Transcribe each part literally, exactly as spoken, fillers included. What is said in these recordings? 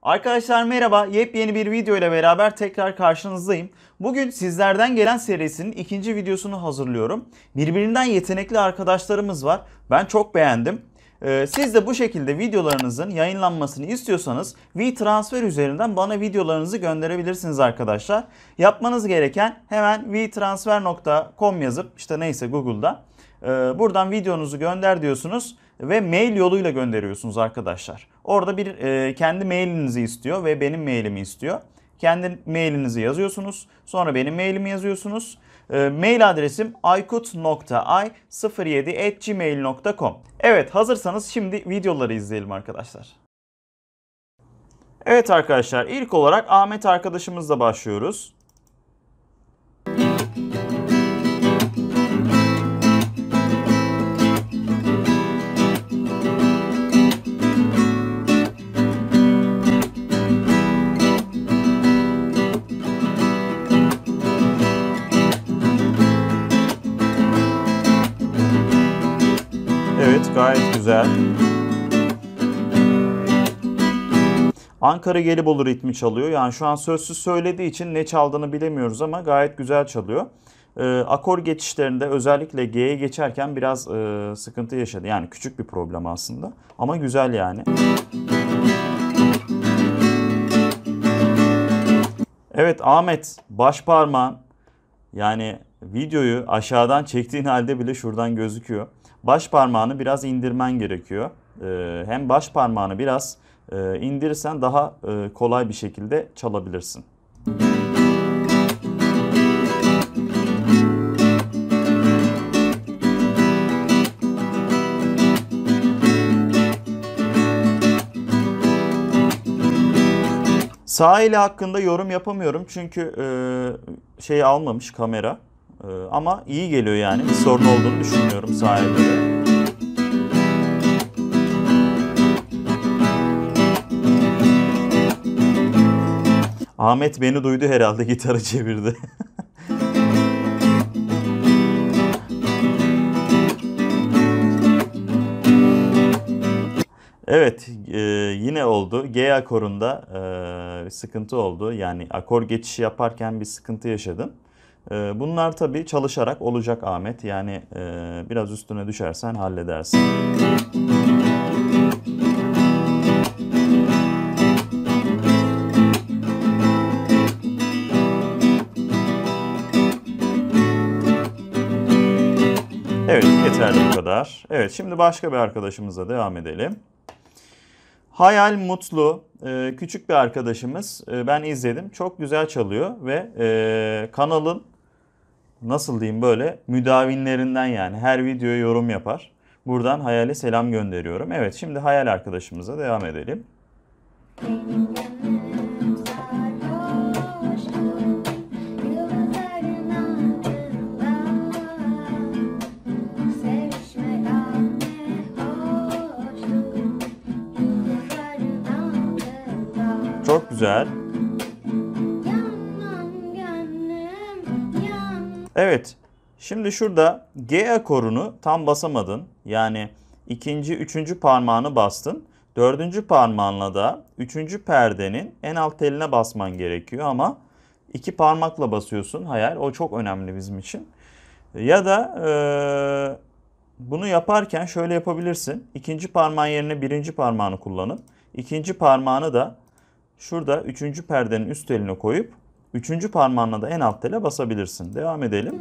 Arkadaşlar merhaba, yepyeni bir video ile beraber tekrar karşınızdayım. Bugün sizlerden gelen serisinin ikinci videosunu hazırlıyorum. Birbirinden yetenekli arkadaşlarımız var. Ben çok beğendim. Ee, siz de bu şekilde videolarınızın yayınlanmasını istiyorsanız WeTransfer üzerinden bana videolarınızı gönderebilirsiniz arkadaşlar. Yapmanız gereken hemen wetransfer nokta com yazıp işte neyse Google'da e, buradan videonuzu gönder diyorsunuz. Ve mail yoluyla gönderiyorsunuz arkadaşlar. Orada bir e, kendi mailinizi istiyor ve benim mailimi istiyor. Kendi mailinizi yazıyorsunuz. Sonra benim mailimi yazıyorsunuz. E, mail adresim aykut nokta ay sıfır yedi at gmail nokta com. Evet, hazırsanız şimdi videoları izleyelim arkadaşlar. Evet arkadaşlar, ilk olarak Ahmet arkadaşımızla başlıyoruz. Evet, gayet güzel. Ankara Gelibolu ritmi çalıyor. Yani şu an sözsüz söylediği için ne çaldığını bilemiyoruz ama gayet güzel çalıyor. Ee, akor geçişlerinde özellikle G'ye geçerken biraz e, sıkıntı yaşadı. Yani küçük bir problem aslında ama güzel yani. Evet Ahmet, baş parmağın yani videoyu aşağıdan çektiğin halde bile şuradan gözüküyor. Baş parmağını biraz indirmen gerekiyor. Ee, hem baş parmağını biraz e, indirirsen daha e, kolay bir şekilde çalabilirsin. Sağ eli hakkında yorum yapamıyorum çünkü e, şey almamış kamera. E, ama iyi geliyor yani. Bir sorun olduğunu düşünmüyorum sağ elde de. Ahmet beni duydu herhalde, gitarı çevirdi. Evet, e, yine oldu. G akorunda e, bir sıkıntı oldu. Yani akor geçişi yaparken bir sıkıntı yaşadım. E, bunlar tabii çalışarak olacak Ahmet. Yani e, biraz üstüne düşersen halledersin. Evet, yeterli bu kadar. Evet, şimdi başka bir arkadaşımızla devam edelim. Hayal Mutlu, küçük bir arkadaşımız. Ben izledim. Çok güzel çalıyor ve kanalın nasıl diyeyim böyle müdavinlerinden, yani her videoya yorum yapar. Buradan Hayal'e selam gönderiyorum. Evet, şimdi Hayal arkadaşımıza devam edelim. Çok güzel. Evet. Şimdi şurada G akorunu tam basamadın. Yani ikinci, üçüncü parmağını bastın. Dördüncü parmağınla da üçüncü perdenin en alt teline basman gerekiyor ama iki parmakla basıyorsun Hayal. O çok önemli bizim için. Ya da e, bunu yaparken şöyle yapabilirsin. İkinci parmağın yerine birinci parmağını kullanıp ikinci parmağını da şurada üçüncü perdenin üst teline koyup üçüncü parmağınla da en alt tele basabilirsin. Devam edelim.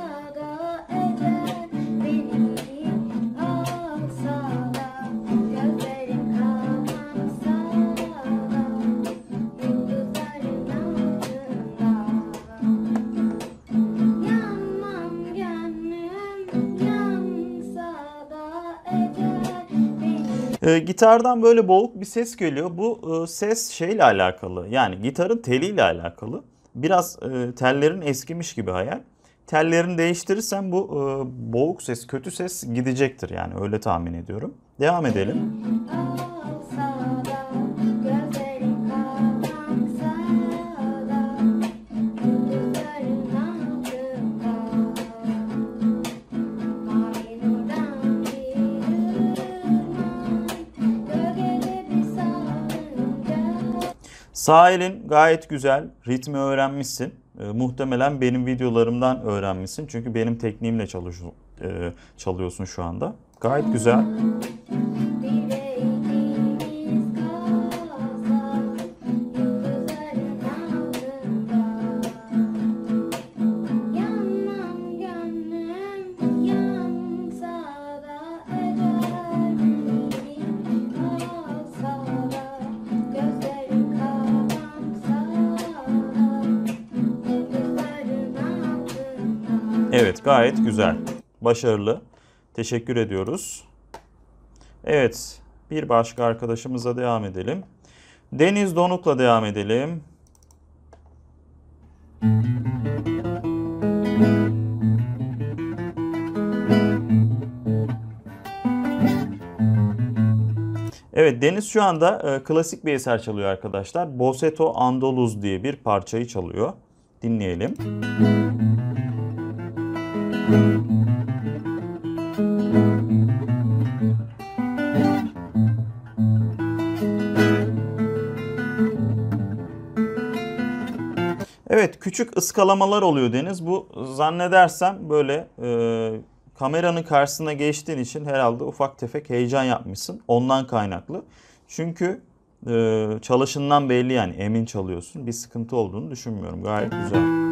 E, gitardan böyle boğuk bir ses geliyor. Bu e, ses şeyle alakalı. Yani gitarın teliyle alakalı. Biraz e, tellerin eskimiş gibi Hayal. Tellerini değiştirirsen bu e, boğuk ses, kötü ses gidecektir yani, öyle tahmin ediyorum. Devam edelim. Sağ elin gayet güzel. Ritmi öğrenmişsin. E, muhtemelen benim videolarımdan öğrenmişsin. Çünkü benim tekniğimle çalış, e, çalıyorsun şu anda. Gayet güzel. Evet, gayet güzel. Başarılı. Teşekkür ediyoruz. Evet, bir başka arkadaşımıza devam edelim. Deniz Donuk'la devam edelim. Evet, Deniz şu anda e, klasik bir eser çalıyor arkadaşlar. Boceto Andaluz diye bir parçayı çalıyor. Dinleyelim. Evet, küçük ıskalamalar oluyor Deniz. Bu zannedersem böyle e, kameranın karşısına geçtiğin için herhalde ufak tefek heyecan yapmışsın. Ondan kaynaklı. Çünkü e, çalışından belli, yani emin çalıyorsun. Bir sıkıntı olduğunu düşünmüyorum. Gayet güzel.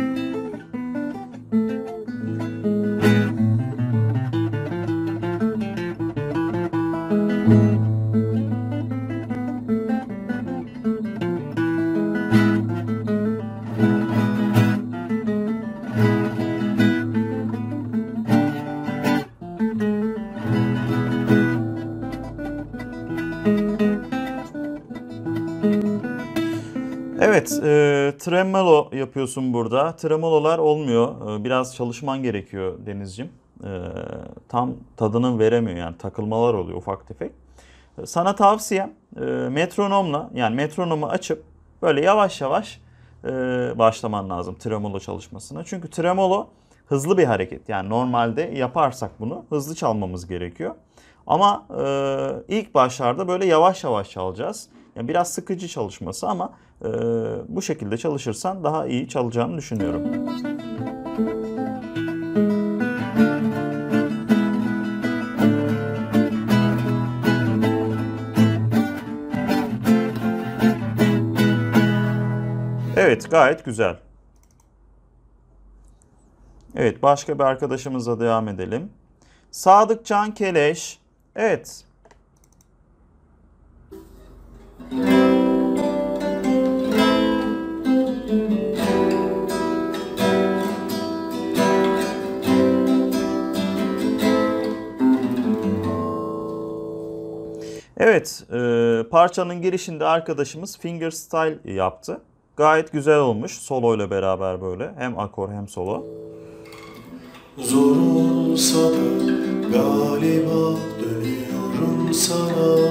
Evet, e, tremolo yapıyorsun burada. Tremololar olmuyor. E, biraz çalışman gerekiyor Denizciğim. E, tam tadını veremiyor, yani takılmalar oluyor ufak tefek. E, sana tavsiyem e, metronomla, yani metronomu açıp böyle yavaş yavaş e, başlaman lazım tremolo çalışmasına. Çünkü tremolo hızlı bir hareket. Yani normalde yaparsak bunu hızlı çalmamız gerekiyor. Ama e, ilk başlarda böyle yavaş yavaş çalacağız. Yani biraz sıkıcı çalışması ama e, bu şekilde çalışırsan daha iyi çalacağını düşünüyorum. Evet, gayet güzel. Evet, başka bir arkadaşımızla devam edelim. Sadık Can Keleş. Evet. Evet, e, parçanın girişinde arkadaşımız fingerstyle yaptı. Gayet güzel olmuş solo ile beraber böyle. Hem akor hem solo. Zor olsa da galiba dönüyorum sana.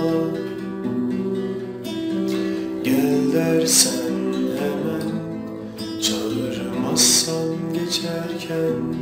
Gel dersen hemen çağırmazsan geçerken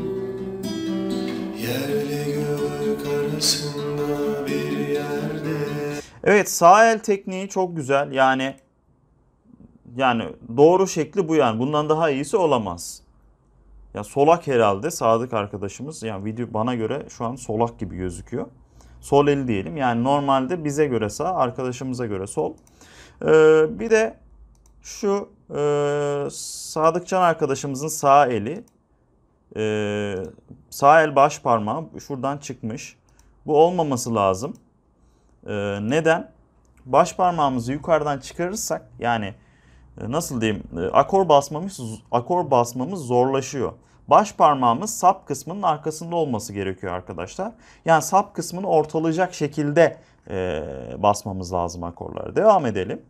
yerle gök arasında bir yerde. Evet, sağ el tekniği çok güzel. Yani yani doğru şekli bu yani. Bundan daha iyisi olamaz. Ya solak herhalde Sadık arkadaşımız. Yani video bana göre şu an solak gibi gözüküyor. Sol eli diyelim. Yani normalde bize göre sağ, arkadaşımıza göre sol. Ee, bir de şu e, Sadıkcan arkadaşımızın sağ eli. Ee, sağ el baş parmağı şuradan çıkmış. Bu olmaması lazım. Ee, neden? Baş parmağımızı yukarıdan çıkarırsak, yani nasıl diyeyim, akor basmamız akor basmamız zorlaşıyor. Baş parmağımız sap kısmının arkasında olması gerekiyor arkadaşlar. Yani sap kısmını ortalayacak şekilde e, basmamız lazım akorları. Devam edelim.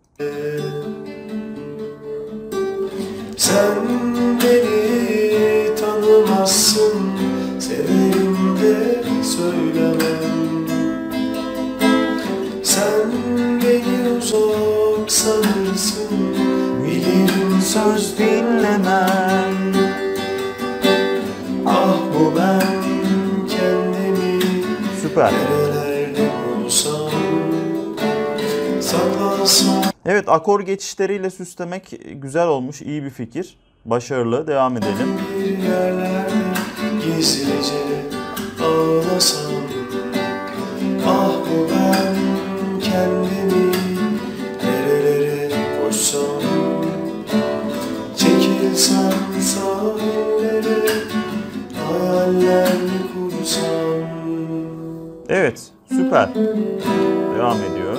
Sen beni tanımazsın, severim de söylemem. Sen beni uzak sanırsın, bilirim söz dinlemem. Ah bu ben kendimi Süper. nerelerde bulsam, saklasam. Evet, akor geçişleriyle süslemek güzel olmuş, iyi bir fikir. Başarılı, devam edelim. Bir yerlerde gizlice ağlasam, ah bu ben kendimi nerelere koşsam, çekilsem sahillere hayaller kursam. Evet, süper. Devam ediyor.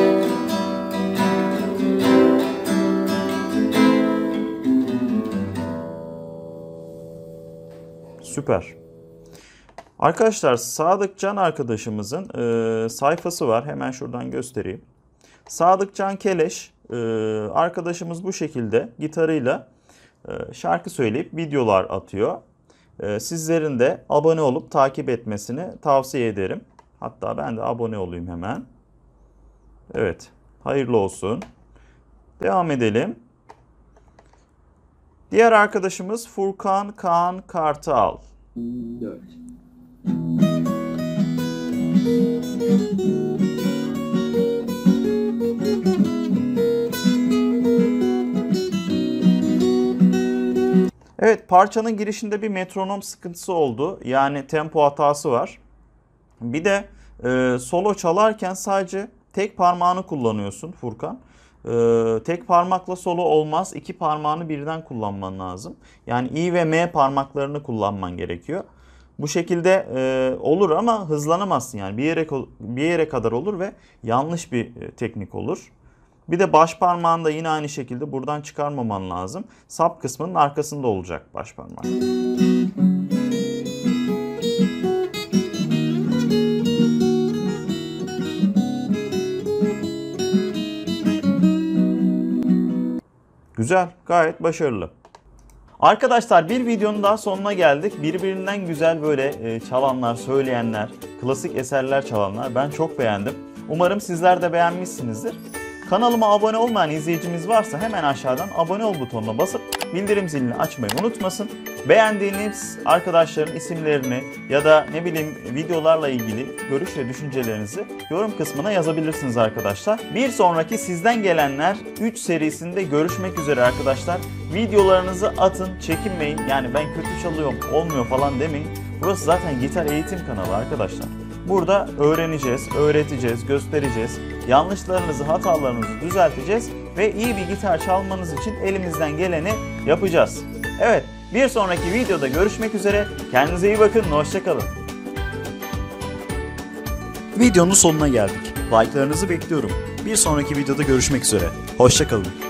Süper. Arkadaşlar, Sadık Can arkadaşımızın e, sayfası var. Hemen şuradan göstereyim. Sadık Can Keleş e, arkadaşımız bu şekilde gitarıyla e, şarkı söyleyip videolar atıyor. E, sizlerin de abone olup takip etmesini tavsiye ederim. Hatta ben de abone olayım hemen. Evet, hayırlı olsun. Devam edelim. Diğer arkadaşımız Furkan Kaan Kartal. dört. Evet, parçanın girişinde bir metronom sıkıntısı oldu. Yani tempo hatası var. Bir de e, solo çalarken sadece tek parmağını kullanıyorsun Furkan. E, tek parmakla solo olmaz. İki parmağını birden kullanman lazım. Yani I ve M parmaklarını kullanman gerekiyor. Bu şekilde e, olur ama hızlanamazsın yani. Bir yere bir yere kadar olur ve yanlış bir e, teknik olur. Bir de baş parmağını da yine aynı şekilde buradan çıkarmaman lazım. Sap kısmının arkasında olacak baş parmak. Güzel, gayet başarılı. Arkadaşlar, bir videonun daha sonuna geldik. Birbirinden güzel böyle çalanlar, söyleyenler, klasik eserler çalanlar ben çok beğendim. Umarım sizler de beğenmişsinizdir. Kanalıma abone olmayan izleyicimiz varsa hemen aşağıdan abone ol butonuna basıp bildirim zilini açmayı unutmasın. Beğendiğiniz arkadaşların isimlerini ya da ne bileyim videolarla ilgili görüş ve düşüncelerinizi yorum kısmına yazabilirsiniz arkadaşlar. Bir sonraki Sizden Gelenler üç serisinde görüşmek üzere arkadaşlar. Videolarınızı atın, çekinmeyin. Yani ben kötü çalıyorum, olmuyor falan demeyin. Burası zaten gitar eğitim kanalı arkadaşlar. Burada öğreneceğiz, öğreteceğiz, göstereceğiz. Yanlışlarınızı, hatalarınızı düzelteceğiz ve iyi bir gitar çalmanız için elimizden geleni yapacağız. Evet, bir sonraki videoda görüşmek üzere. Kendinize iyi bakın, hoşça kalın. Videonun sonuna geldik. Like'larınızı bekliyorum. Bir sonraki videoda görüşmek üzere. Hoşça kalın.